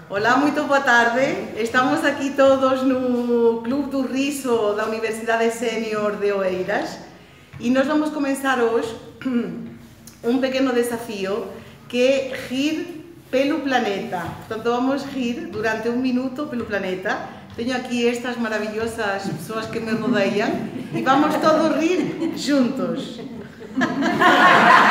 Olá, muito boa tarde. Estamos aqui todos no Clube do Riso da Universidade Sénior de Oeiras e nós vamos começar hoje um pequeno desafio que é rir pelo planeta. Portanto, vamos rir durante um minuto pelo planeta. Tenho aqui estas maravilhosas pessoas que me rodeiam e vamos todos rir juntos.